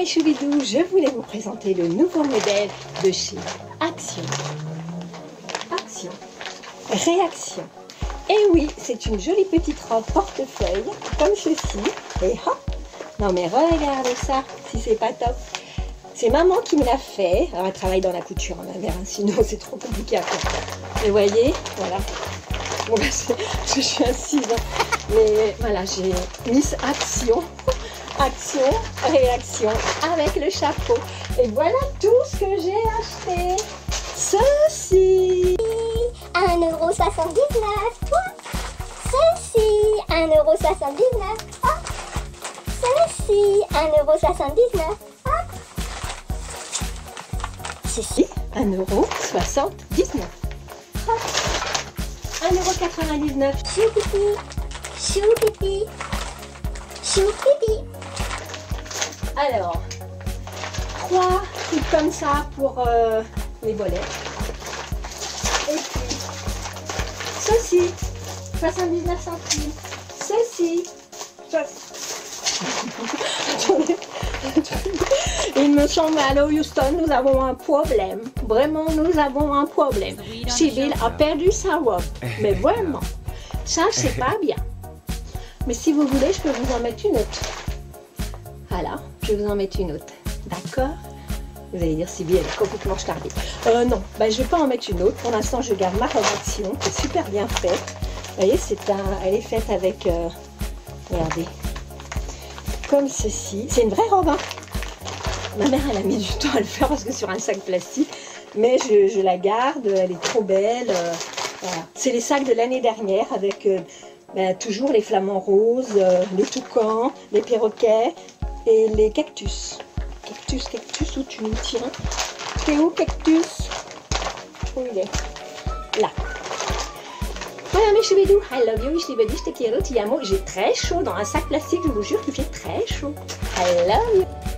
mes choubidous, je voulais vous présenter le nouveau modèle de chez Action. Action, Réaction. Et oui, c'est une jolie petite robe portefeuille, comme ceci. Et hop, non mais regardez ça, si c'est pas top. C'est maman qui me l'a fait. Alors elle travaille dans la couture, ma mère, hein, sinon c'est trop compliqué à faire. Et vous voyez, voilà. Bon, bah, je suis assise, hein. Mais voilà, j'ai Miss Action. Action, Réaction avec le chapeau. Et voilà tout ce que j'ai acheté. Ceci 1,79 €, toi. Ceci 1,79 €, hop. Ceci 1,79 €, hop. Ceci 1,79 €. Hop. 1,99 €. Choupipi, choupipi, choupipi. Alors, 3 trucs comme ça pour les volets. Et puis, ceci, 79 centimes. Ceci, attendez. Il me semble, allô Houston, nous avons un problème. Vraiment, nous avons un problème. Sibyl a perdu sa robe. Mais vraiment, ça, c'est pas bien. Mais si vous voulez, je peux vous en mettre une autre. Voilà, je vais vous en mettre une autre. D'accord? Vous allez dire, Sibyl, elle est complètement stardée. Non, bah, je ne vais pas en mettre une autre. Pour l'instant, je garde ma robe Action, qui est super bien faite. Vous voyez, elle est faite avec, regardez, comme ceci. C'est une vraie robe, hein. Ma mère, elle a mis du temps à le faire parce que sur un sac plastique. Mais je la garde, elle est trop belle. Voilà. C'est les sacs de l'année dernière avec toujours les flamants roses, les toucans, les perroquets et les cactus. Cactus, où tu me tiens? T'es où, cactus? Où il est? Là. Voilà mes choubidous, I love you, je te quiero, ti amo. J'ai très chaud dans un sac plastique, je vous jure qu'il fait très chaud. I love you.